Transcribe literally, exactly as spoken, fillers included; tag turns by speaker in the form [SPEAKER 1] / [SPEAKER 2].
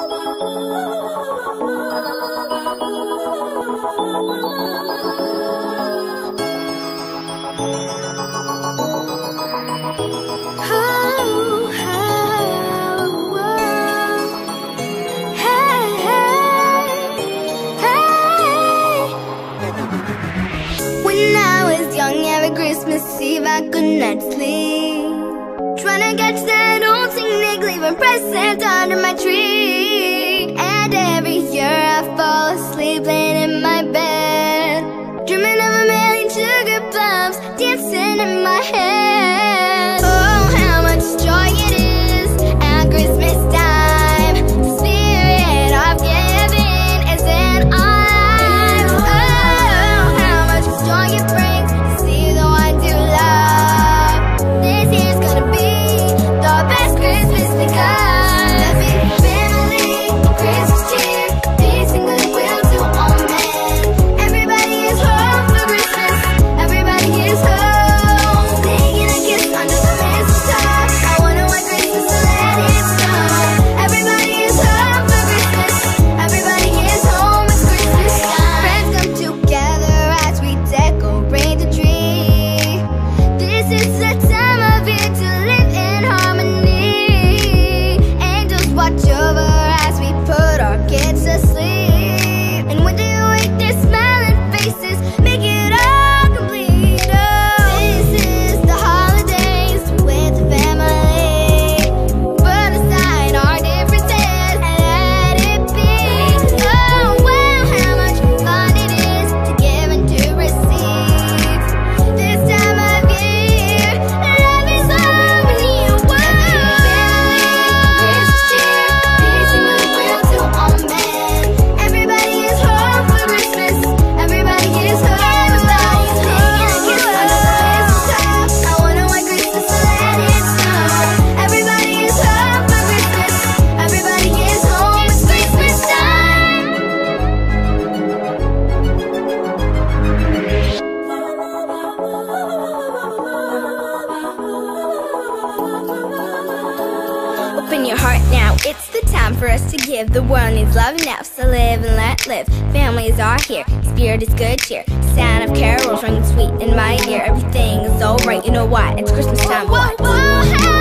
[SPEAKER 1] Christmas Eve I could not sleep, trying to catch that old Saint Nick leaving present under my tree. And every year I fall asleep laying in my bed, dreaming of a million sugar plums dancing in my head. Oh, how much joy it is at Christmas time. The spirit of giving is in our lives. Oh, how much joy it brings to see the ones you love. This year's gonna be the best Christmas because happy family, Christmas cheer, peace and goodwill to all men. Everybody is home for Christmas. Everybody is home, taking a kiss under the mistletoe. I wonder why Christmas so let it snow. Everybody is home for Christmas. Everybody is home, it's Christmas time. Friends come together as we decorate the tree. This is the time of year to live in harmony. Angels watch over as we put our kids to sleep. And when they wake, their smiling faces make it all complete. Oh, this is the holidays with the family. Put aside our differences and let it be. Oh, wow, how much fun it is to give and to receive. This time of year, love is harmony. Wow. Christmas cheer, peace and goodwill to all men. Everybody is home for Christmas. Everybody is home. Everybody's taking a kiss under the mistletoe. I wonder why Christmas so let it snow. Everybody is home for Christmas. Everybody is home. It's Christmas time. Open your heart now, it's the time for us to give. The world needs love now, so live and let live. Families are here, spirit is good cheer. Sound of carols ringing sweet in my ear. Everything is alright, you know what? It's Christmas time. What?